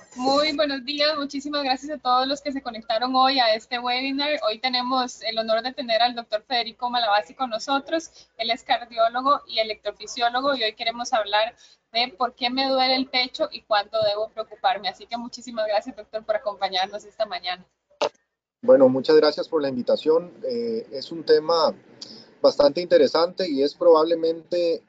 Muy buenos días, muchísimas gracias a todos los que se conectaron hoy a este webinar. Hoy tenemos el honor de tener al doctor Federico Malavasi con nosotros. Él es cardiólogo y electrofisiólogo y hoy queremos hablar de por qué me duele el pecho y cuándo debo preocuparme. Así que muchísimas gracias, doctor, por acompañarnos esta mañana. Bueno, muchas gracias por la invitación. Es un tema bastante interesante y es probablemente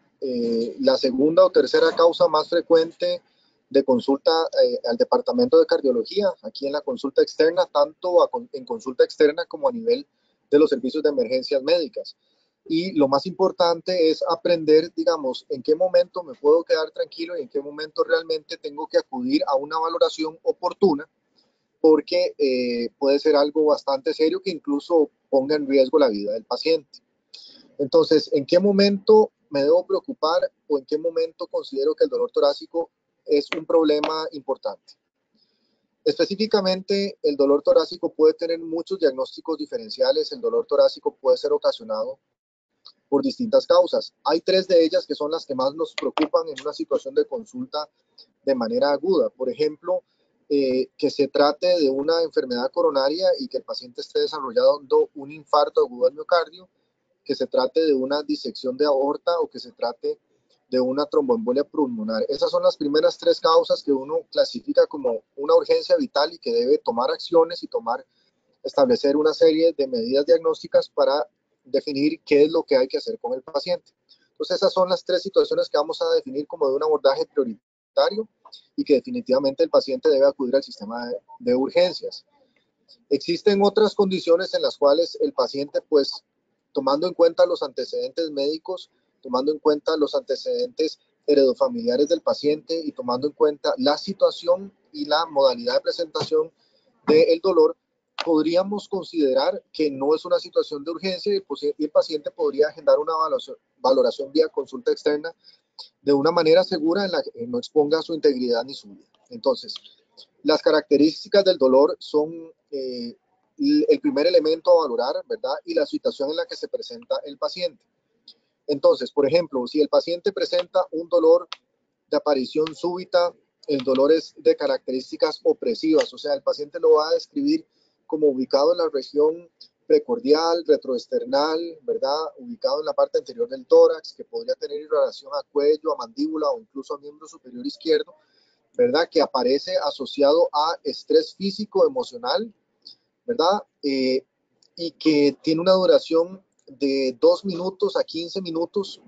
la segunda o tercera causa más frecuente de consulta al departamento de cardiología, aquí en la consulta externa, tanto en consulta externa como a nivel de los servicios de emergencias médicas. Y lo más importante es aprender, digamos, en qué momento me puedo quedar tranquilo y en qué momento realmente tengo que acudir a una valoración oportuna, porque puede ser algo bastante serio que incluso ponga en riesgo la vida del paciente. Entonces, ¿en qué momento me debo preocupar o en qué momento considero que el dolor torácico es un problema importante? Específicamente, el dolor torácico puede tener muchos diagnósticos diferenciales. El dolor torácico puede ser ocasionado por distintas causas. Hay tres de ellas que son las que más nos preocupan en una situación de consulta de manera aguda. Por ejemplo, que se trate de una enfermedad coronaria y que el paciente esté desarrollando un infarto agudo al miocardio, que se trate de una disección de aorta o que se trate de una tromboembolia pulmonar. Esas son las primeras tres causas que uno clasifica como una urgencia vital y que debe tomar acciones y establecer una serie de medidas diagnósticas para definir qué es lo que hay que hacer con el paciente. Entonces, esas son las tres situaciones que vamos a definir como de un abordaje prioritario y que definitivamente el paciente debe acudir al sistema de urgencias. Existen otras condiciones en las cuales el paciente, pues, tomando en cuenta los antecedentes médicos, tomando en cuenta los antecedentes heredofamiliares del paciente y tomando en cuenta la situación y la modalidad de presentación del dolor, podríamos considerar que no es una situación de urgencia y el paciente podría agendar una valoración vía consulta externa de una manera segura en la que no exponga su integridad ni su vida. Entonces, las características del dolor son el primer elemento a valorar, ¿verdad? Y la situación en la que se presenta el paciente. Entonces, por ejemplo, si el paciente presenta un dolor de aparición súbita, el dolor es de características opresivas, o sea, el paciente lo va a describir como ubicado en la región precordial, retroesternal, ¿verdad? Ubicado en la parte anterior del tórax, que podría tener irradiación a cuello, a mandíbula o incluso a miembro superior izquierdo, ¿verdad? Que aparece asociado a estrés físico, emocional, ¿verdad? Y que tiene una duración de 2 minutos a 15 minutos,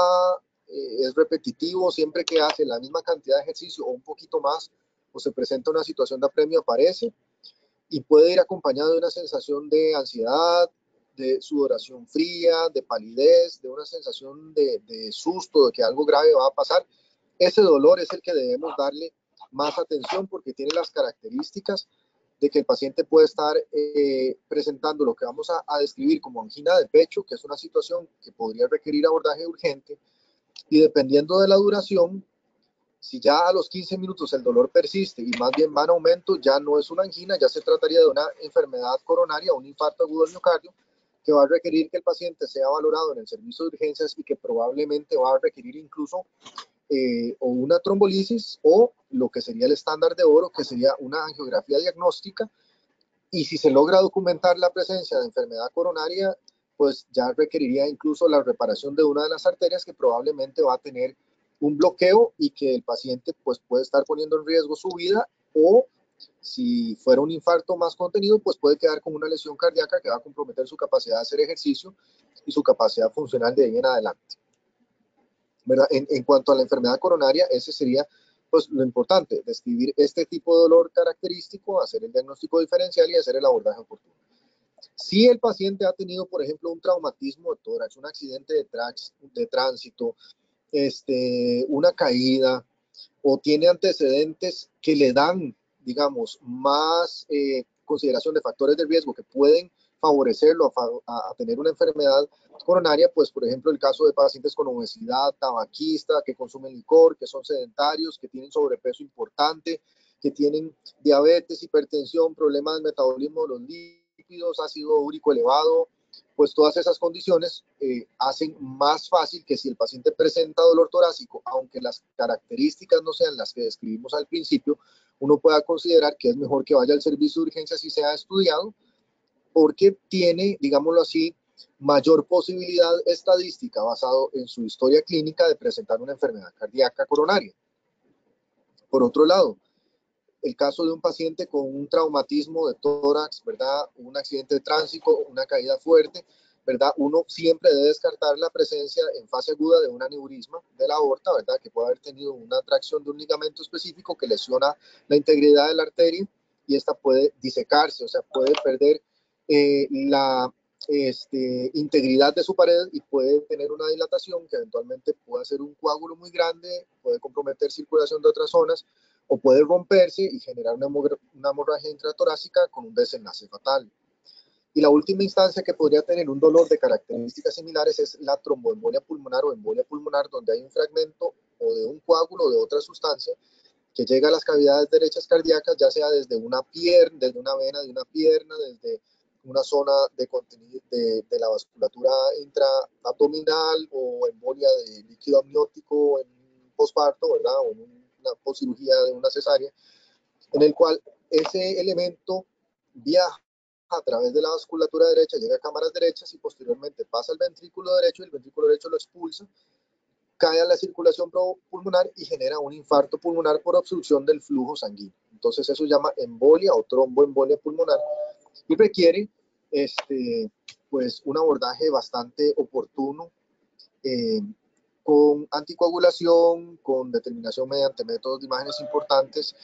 es repetitivo, siempre que hace la misma cantidad de ejercicio o un poquito más, o se presenta una situación de apremio, aparece, y puede ir acompañado de una sensación de ansiedad, de sudoración fría, de palidez, de una sensación de susto, de que algo grave va a pasar. Ese dolor es el que debemos darle más atención porque tiene las características de que el paciente puede estar presentando lo que vamos a describir como angina de pecho, que es una situación que podría requerir abordaje urgente, y dependiendo de la duración, si ya a los 15 minutos el dolor persiste y más bien va en aumento, ya no es una angina, ya se trataría de una enfermedad coronaria, un infarto agudo del miocardio, que va a requerir que el paciente sea valorado en el servicio de urgencias y que probablemente va a requerir incluso o una trombolisis o lo que sería el estándar de oro, que sería una angiografía diagnóstica. Y si se logra documentar la presencia de enfermedad coronaria, pues ya requeriría incluso la reparación de una de las arterias que probablemente va a tener un bloqueo y que el paciente pues puede estar poniendo en riesgo su vida, o si fuera un infarto más contenido, pues puede quedar con una lesión cardíaca que va a comprometer su capacidad de hacer ejercicio y su capacidad funcional de ahí en adelante, ¿verdad? En cuanto a la enfermedad coronaria, ese sería pues lo importante, describir este tipo de dolor característico, hacer el diagnóstico diferencial y hacer el abordaje oportuno. Si el paciente ha tenido, por ejemplo, un traumatismo de tórax, un accidente de tránsito, una caída, o tiene antecedentes que le dan, digamos, más consideración de factores de riesgo que pueden favorecerlo a tener una enfermedad coronaria, pues por ejemplo el caso de pacientes con obesidad, tabaquista, que consumen licor, que son sedentarios, que tienen sobrepeso importante, que tienen diabetes, hipertensión, problemas de metabolismo de los lípidos, ácido úrico elevado, pues todas esas condiciones hacen más fácil que si el paciente presenta dolor torácico, aunque las características no sean las que describimos al principio, uno pueda considerar que es mejor que vaya al servicio de urgencias y sea estudiado, porque tiene, digámoslo así, mayor posibilidad estadística basado en su historia clínica de presentar una enfermedad cardíaca coronaria. Por otro lado, el caso de un paciente con un traumatismo de tórax, ¿verdad? Un accidente de tránsito, una caída fuerte, ¿verdad? Uno siempre debe descartar la presencia en fase aguda de un aneurisma de la aorta, ¿verdad? Que puede haber tenido una tracción de un ligamento específico que lesiona la integridad de la arteria y esta puede disecarse, o sea, puede perder la integridad de su pared y puede tener una dilatación que eventualmente puede hacer un coágulo muy grande, puede comprometer circulación de otras zonas o puede romperse y generar una hemorragia intratorácica con un desenlace fatal. Y la última instancia que podría tener un dolor de características similares es la tromboembolia pulmonar o embolia pulmonar, donde hay un fragmento o de un coágulo o de otra sustancia que llega a las cavidades derechas cardíacas, ya sea desde una pierna, desde una vena de una pierna, desde una zona de contenido de la vasculatura intraabdominal o embolia de líquido amniótico en posparto, ¿verdad? O en una poscirugía de una cesárea, en el cual ese elemento viaja a través de la vasculatura derecha, llega a cámaras derechas y posteriormente pasa al ventrículo derecho y el ventrículo derecho lo expulsa, cae a la circulación pulmonar y genera un infarto pulmonar por obstrucción del flujo sanguíneo. Entonces eso se llama embolia o tromboembolia pulmonar y requiere pues un abordaje bastante oportuno con anticoagulación, con determinación mediante métodos de imágenes importantes,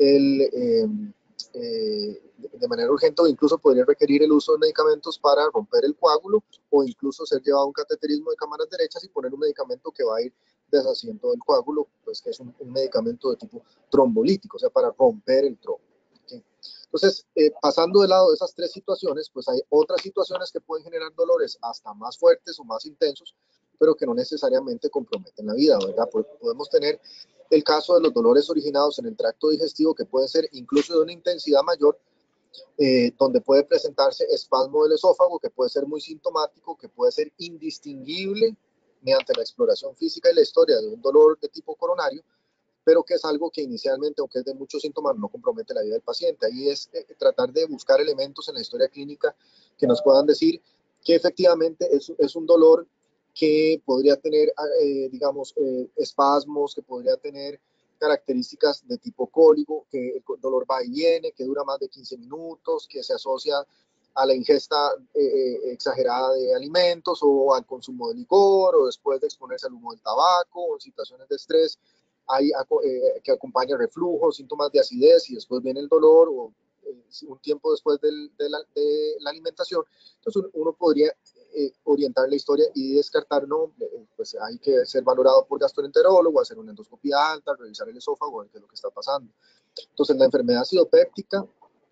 de manera urgente, o incluso podría requerir el uso de medicamentos para romper el coágulo o incluso ser llevado a un cateterismo de cámaras derechas y poner un medicamento que va a ir deshaciendo el coágulo, pues que es un medicamento de tipo trombolítico, o sea, para romper el trombo. ¿Okay? Entonces, pasando de lado de esas tres situaciones, pues hay otras situaciones que pueden generar dolores hasta más fuertes o más intensos, pero que no necesariamente comprometen la vida, ¿verdad? Podemos tener el caso de los dolores originados en el tracto digestivo, que pueden ser incluso de una intensidad mayor, donde puede presentarse espasmo del esófago, que puede ser muy sintomático, que puede ser indistinguible mediante la exploración física y la historia de un dolor de tipo coronario, pero que es algo que inicialmente, aunque es de muchos síntomas, no compromete la vida del paciente. Ahí es tratar de buscar elementos en la historia clínica que nos puedan decir que efectivamente es un dolor que podría tener, digamos, espasmos, que podría tener características de tipo cólico, que el dolor va y viene, que dura más de 15 minutos, que se asocia a la ingesta exagerada de alimentos o al consumo de licor o después de exponerse al humo del tabaco o en situaciones de estrés hay que acompaña reflujo, síntomas de acidez y después viene el dolor o un tiempo después de la alimentación. Entonces uno podría orientar la historia y descartar, no, pues hay que ser valorado por gastroenterólogo, hacer una endoscopia alta, revisar el esófago, ver qué es lo que está pasando. Entonces la enfermedad acidopéptica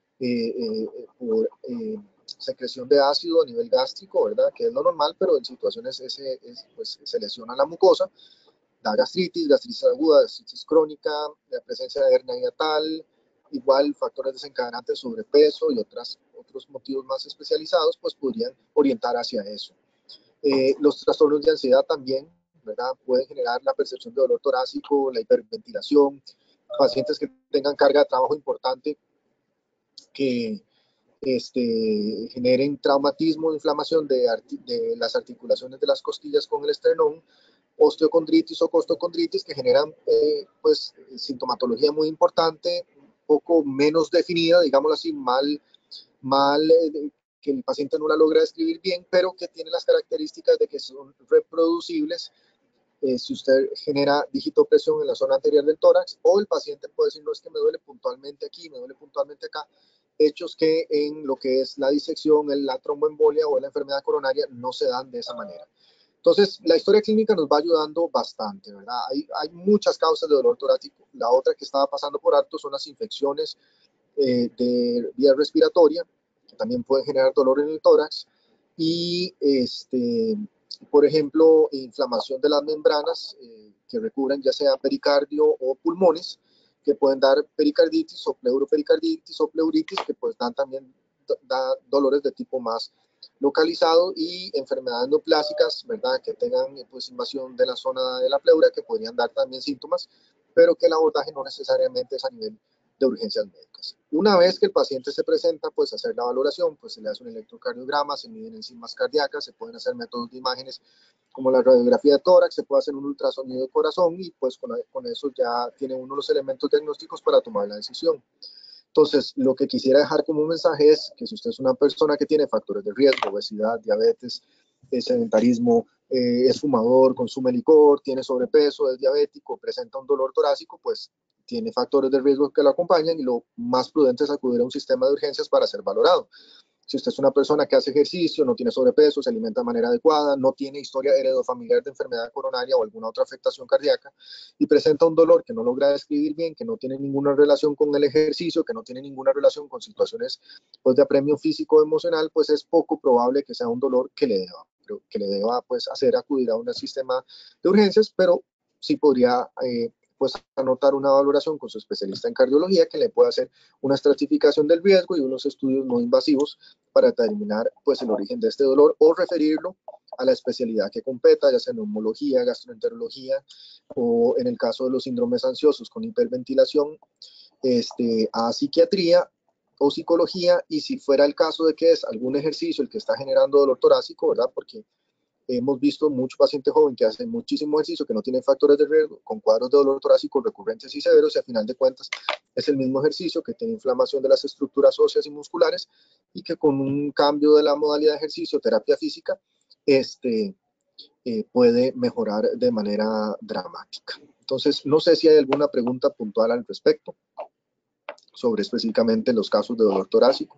por secreción de ácido a nivel gástrico, ¿verdad? Que es lo normal, pero en situaciones pues, se lesiona la mucosa, da gastritis aguda, gastritis crónica, la presencia de hernia hiatal, igual factores desencadenantes, sobrepeso y otros motivos más especializados, pues podrían orientar hacia eso. Los trastornos de ansiedad también, ¿verdad? Pueden generar la percepción de dolor torácico, la hiperventilación, pacientes que tengan carga de trabajo importante, que generen traumatismo, inflamación de las articulaciones de las costillas con el esternón, osteocondritis o costocondritis, que generan pues sintomatología muy importante, un poco menos definida, digámoslo así, que el paciente no la logra describir bien, pero que tiene las características de que son reproducibles. Si usted genera digitopresión en la zona anterior del tórax, o el paciente puede decir, no, es que me duele puntualmente aquí, me duele puntualmente acá, hechos que en lo que es la disección, la tromboembolia o la enfermedad coronaria no se dan de esa manera. Entonces, la historia clínica nos va ayudando bastante, ¿verdad? Hay muchas causas de dolor torácico. La otra que estaba pasando por alto son las infecciones de vía respiratoria, que también pueden generar dolor en el tórax. Y, por ejemplo, inflamación de las membranas que recubren ya sea pericardio o pulmones, que pueden dar pericarditis o pleuropericarditis o pleuritis, que pues dan también dolores de tipo más localizado, y enfermedades neoplásicas, ¿verdad? Que tengan pues invasión de la zona de la pleura, que podrían dar también síntomas, pero que el abordaje no necesariamente es a nivel de urgencias médicas. Una vez que el paciente se presenta, pues hacer la valoración, pues se le hace un electrocardiograma, se miden enzimas cardíacas, se pueden hacer métodos de imágenes como la radiografía de tórax, se puede hacer un ultrasonido de corazón y pues con eso ya tiene uno los elementos diagnósticos para tomar la decisión. Entonces, lo que quisiera dejar como mensaje es que si usted es una persona que tiene factores de riesgo, obesidad, diabetes, sedentarismo, es fumador, consume licor, tiene sobrepeso, es diabético, presenta un dolor torácico, pues tiene factores de riesgo que lo acompañan y lo más prudente es acudir a un sistema de urgencias para ser valorado. Si usted es una persona que hace ejercicio, no tiene sobrepeso, se alimenta de manera adecuada, no tiene historia heredofamiliar de enfermedad coronaria o alguna otra afectación cardíaca y presenta un dolor que no logra describir bien, que no tiene ninguna relación con el ejercicio, que no tiene ninguna relación con situaciones pues, de apremio físico o emocional, pues es poco probable que sea un dolor que le deba pues, hacer acudir a un sistema de urgencias, pero sí podría pues anotar una valoración con su especialista en cardiología que le pueda hacer una estratificación del riesgo y unos estudios no invasivos para determinar pues, el origen de este dolor o referirlo a la especialidad que competa, ya sea neumología, gastroenterología o en el caso de los síndromes ansiosos con hiperventilación, a psiquiatría o psicología, y si fuera el caso de que es algún ejercicio el que está generando dolor torácico, ¿verdad? Porque hemos visto mucho paciente joven que hace muchísimo ejercicio, que no tiene factores de riesgo, con cuadros de dolor torácico recurrentes y severos, y a final de cuentas es el mismo ejercicio que tiene inflamación de las estructuras óseas y musculares y que con un cambio de la modalidad de ejercicio, terapia física, puede mejorar de manera dramática. Entonces, no sé si hay alguna pregunta puntual al respecto sobre específicamente los casos de dolor torácico.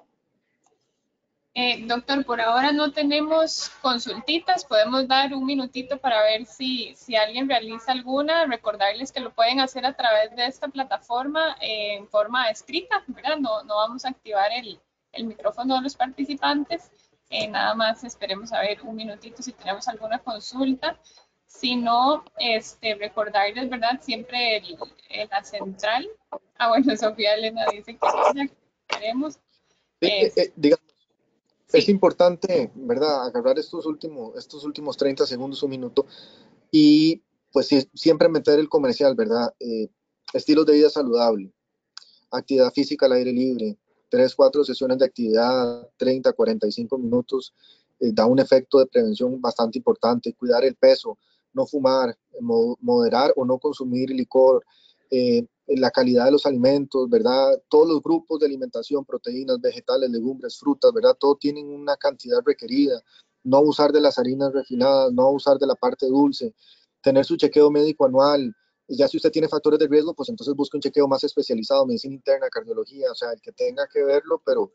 Doctor, por ahora no tenemos consultitas, podemos dar un minutito para ver si alguien realiza alguna, recordarles que lo pueden hacer a través de esta plataforma en forma escrita, ¿verdad? No vamos a activar el micrófono de los participantes, nada más esperemos a ver un minutito si tenemos alguna consulta. Si no, recordarles, ¿verdad? Siempre la central. Ah, bueno, Sofía Elena dice que ya queremos. Digamos, Sí. es importante, ¿verdad?, agarrar estos últimos 30 segundos, un minuto, y pues siempre meter el comercial, ¿verdad? Estilos de vida saludable, actividad física al aire libre, 3-4 sesiones de actividad, 30-45 minutos, da un efecto de prevención bastante importante. Cuidar el peso, no fumar, moderar o no consumir licor, la calidad de los alimentos, ¿verdad? Todos los grupos de alimentación, proteínas, vegetales, legumbres, frutas, ¿verdad? Todo tienen una cantidad requerida. No abusar de las harinas refinadas, no abusar de la parte dulce, tener su chequeo médico anual. Ya si usted tiene factores de riesgo, pues entonces busque un chequeo más especializado, medicina interna, cardiología, o sea, el que tenga que verlo, pero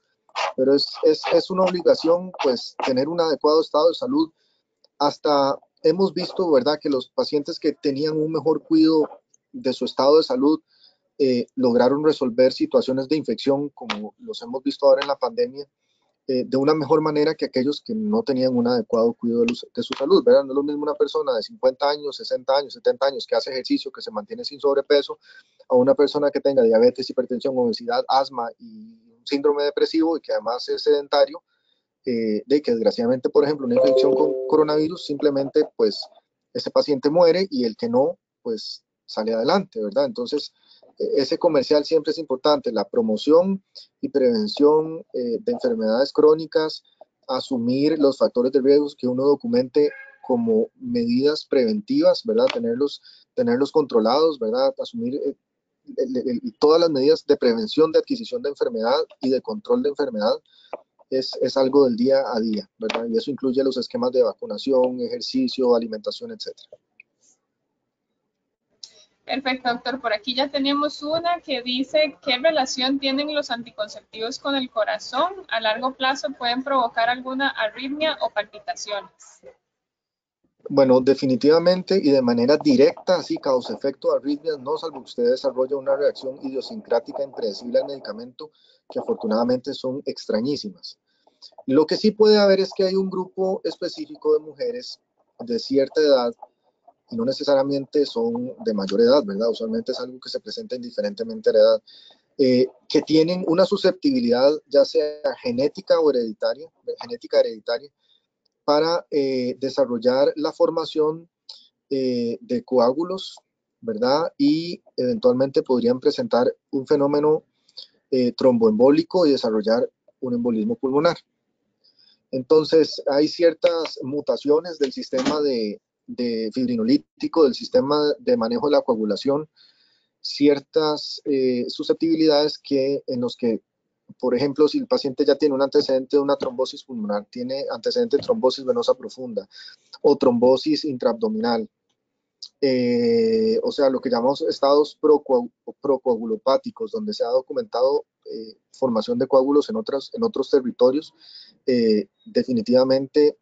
es una obligación, pues, tener un adecuado estado de salud. Hasta hemos visto, ¿verdad?, que los pacientes que tenían un mejor cuidado de su estado de salud lograron resolver situaciones de infección, como los hemos visto ahora en la pandemia, de una mejor manera que aquellos que no tenían un adecuado cuidado de su salud, ¿verdad? No es lo mismo una persona de 50 años, 60 años, 70 años que hace ejercicio, que se mantiene sin sobrepeso, a una persona que tenga diabetes, hipertensión, obesidad, asma y un síndrome depresivo y que además es sedentario, de que desgraciadamente, por ejemplo, una infección con coronavirus, simplemente pues ese paciente muere y el que no, pues sale adelante, ¿verdad? Entonces, ese comercial siempre es importante, la promoción y prevención de enfermedades crónicas, asumir los factores de riesgo que uno documente como medidas preventivas, ¿verdad? Tenerlos controlados, ¿verdad? Asumir todas las medidas de prevención de adquisición de enfermedad y de control de enfermedad es algo del día a día, ¿verdad? Y eso incluye los esquemas de vacunación, ejercicio, alimentación, etcétera. Perfecto, doctor. Por aquí ya tenemos una que dice, ¿qué relación tienen los anticonceptivos con el corazón? ¿A largo plazo pueden provocar alguna arritmia o palpitaciones? Bueno, definitivamente y de manera directa, así causa-efecto de arritmias, no, salvo que usted desarrolle una reacción idiosincrática impredecible al medicamento, que afortunadamente son extrañísimas. Lo que sí puede haber es que hay un grupo específico de mujeres de cierta edad, y no necesariamente son de mayor edad, ¿verdad? Usualmente es algo que se presenta indiferentemente a la edad, que tienen una susceptibilidad, ya sea genética hereditaria, para desarrollar la formación de coágulos, ¿verdad? Y eventualmente podrían presentar un fenómeno tromboembólico y desarrollar un embolismo pulmonar. Entonces, hay ciertas mutaciones del sistema de fibrinolítico, del sistema de manejo de la coagulación, ciertas susceptibilidades en los que, por ejemplo, si el paciente ya tiene un antecedente de una trombosis pulmonar, tiene antecedente de trombosis venosa profunda o trombosis intraabdominal, o sea, lo que llamamos estados procoagulopáticos, donde se ha documentado formación de coágulos en otros territorios, definitivamente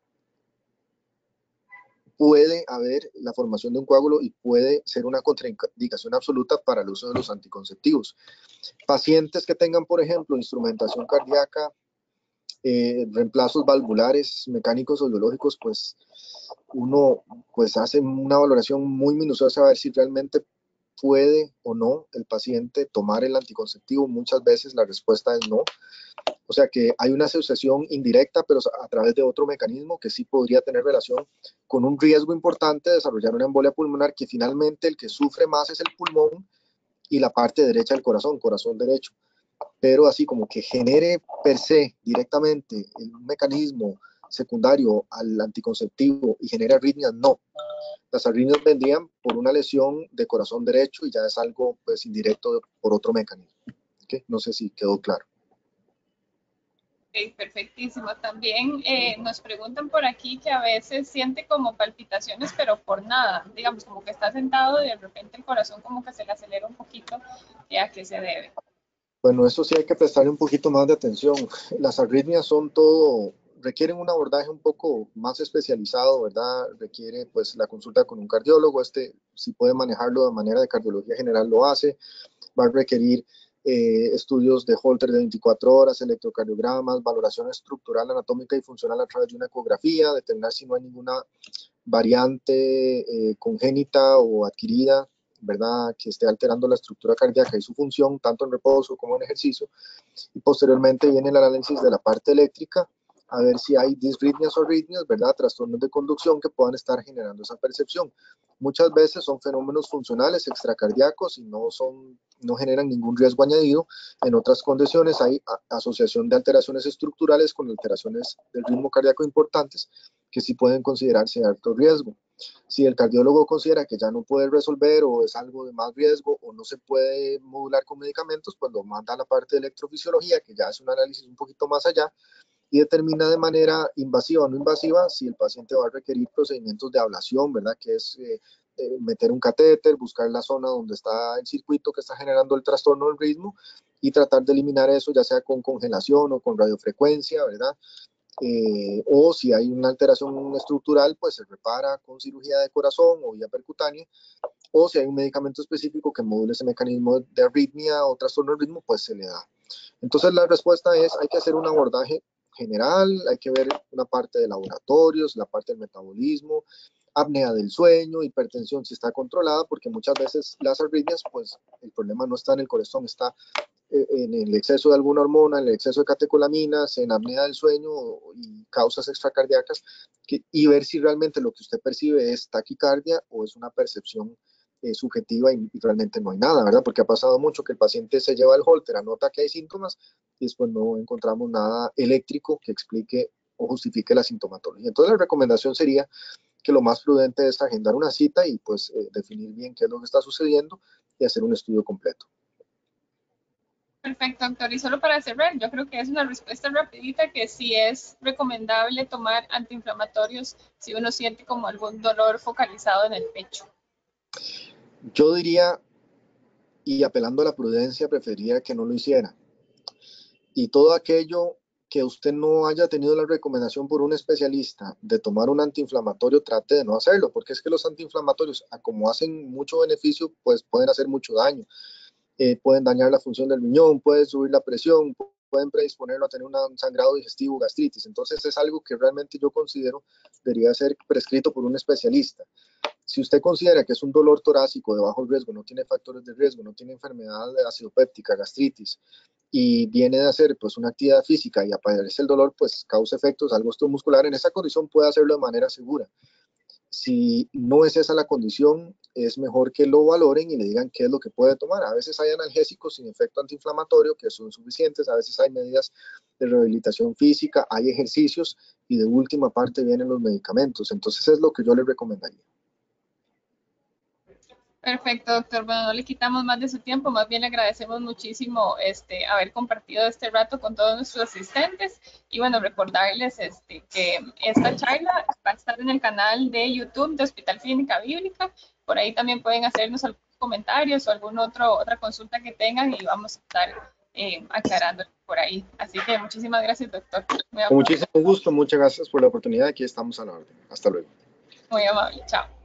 puede haber la formación de un coágulo y puede ser una contraindicación absoluta para el uso de los anticonceptivos. Pacientes que tengan, por ejemplo, instrumentación cardíaca, reemplazos valvulares, mecánicos o biológicos, pues uno pues hace una valoración muy minuciosa a ver si realmente puede o no el paciente tomar el anticonceptivo. Muchas veces la respuesta es no. O sea que hay una asociación indirecta, pero a través de otro mecanismo que sí podría tener relación con un riesgo importante de desarrollar una embolia pulmonar, que finalmente el que sufre más es el pulmón y la parte derecha del corazón derecho. Pero así como que genere per se directamente un mecanismo secundario al anticonceptivo y genere arritmias, no. Las arritmias vendrían por una lesión de corazón derecho y ya es algo pues indirecto por otro mecanismo. ¿Okay? No sé si quedó claro. Ok, perfectísimo. También nos preguntan por aquí que a veces siente como palpitaciones, pero por nada. Digamos, como que está sentado y de repente el corazón como que se le acelera un poquito. ¿Y a qué se debe? Bueno, eso sí hay que prestarle un poquito más de atención. Las arritmias requieren un abordaje un poco más especializado, ¿verdad? Requiere pues la consulta con un cardiólogo. Si puede manejarlo de manera de cardiología general, lo hace. Va a requerir estudios de Holter de 24 horas, electrocardiogramas, valoración estructural, anatómica y funcional a través de una ecografía, determinar si no hay ninguna variante congénita o adquirida, ¿verdad?, que esté alterando la estructura cardíaca y su función, tanto en reposo como en ejercicio. Y posteriormente viene el análisis de la parte eléctrica, a ver si hay disritmias o arritmias, ¿verdad?, trastornos de conducción que puedan estar generando esa percepción. Muchas veces son fenómenos funcionales extracardíacos y no generan ningún riesgo añadido. En otras condiciones hay asociación de alteraciones estructurales con alteraciones del ritmo cardíaco importantes que sí pueden considerarse de alto riesgo. Si el cardiólogo considera que ya no puede resolver o es algo de más riesgo o no se puede modular con medicamentos, pues lo manda a la parte de electrofisiología, que ya es un análisis un poquito más allá, y determina de manera invasiva o no invasiva si el paciente va a requerir procedimientos de ablación, ¿verdad? Que es meter un catéter, buscar la zona donde está el circuito que está generando el trastorno del ritmo y tratar de eliminar eso, ya sea con congelación o con radiofrecuencia, ¿verdad? O si hay una alteración estructural, pues se repara con cirugía de corazón o vía percutánea, o si hay un medicamento específico que module ese mecanismo de arritmia o trastorno del ritmo, pues se le da. Entonces la respuesta es, hay que hacer un abordaje general, hay que ver una parte de laboratorios, la parte del metabolismo, apnea del sueño, hipertensión si está controlada, porque muchas veces las arritmias, pues el problema no está en el corazón, está en el exceso de alguna hormona, en el exceso de catecolaminas, en apnea del sueño y causas extracardíacas, y ver si realmente lo que usted percibe es taquicardia o es una percepción subjetiva y realmente no hay nada, ¿verdad? Porque ha pasado mucho que el paciente se lleva el Holter, anota que hay síntomas y después no encontramos nada eléctrico que explique o justifique la sintomatología. Entonces la recomendación sería que lo más prudente es agendar una cita y pues definir bien qué es lo que está sucediendo y hacer un estudio completo. Perfecto, doctor. Y solo para cerrar, yo creo que es una respuesta rapidita que sí es recomendable tomar antiinflamatorios si uno siente como algún dolor focalizado en el pecho. Yo diría, y apelando a la prudencia, preferiría que no lo hiciera. Y todo aquello que usted no haya tenido la recomendación por un especialista de tomar un antiinflamatorio, trate de no hacerlo, porque es que los antiinflamatorios, como hacen mucho beneficio, pues pueden hacer mucho daño. Pueden dañar la función del riñón, pueden subir la presión, pueden predisponerlo a tener un sangrado digestivo, gastritis. Entonces es algo que realmente yo considero debería ser prescrito por un especialista. Si usted considera que es un dolor torácico de bajo riesgo, no tiene factores de riesgo, no tiene enfermedad acidopéptica, gastritis, y viene de hacer pues una actividad física y aparece el dolor, pues causa efectos, algo muscular, en esa condición puede hacerlo de manera segura. Si no es esa la condición, es mejor que lo valoren y le digan qué es lo que puede tomar. A veces hay analgésicos sin efecto antiinflamatorio que son suficientes, a veces hay medidas de rehabilitación física, hay ejercicios y de última parte vienen los medicamentos. Entonces es lo que yo les recomendaría. Perfecto, doctor. Bueno, no le quitamos más de su tiempo, más bien le agradecemos muchísimo haber compartido este rato con todos nuestros asistentes y bueno, recordarles que esta charla va a estar en el canal de YouTube de Hospital Clínica Bíblica. Por ahí también pueden hacernos algunos comentarios o alguna otra consulta que tengan y vamos a estar aclarando por ahí. Así que muchísimas gracias, doctor. Con muchísimo gusto, muchas gracias por la oportunidad. Aquí estamos a la orden. Hasta luego. Muy amable. Chao.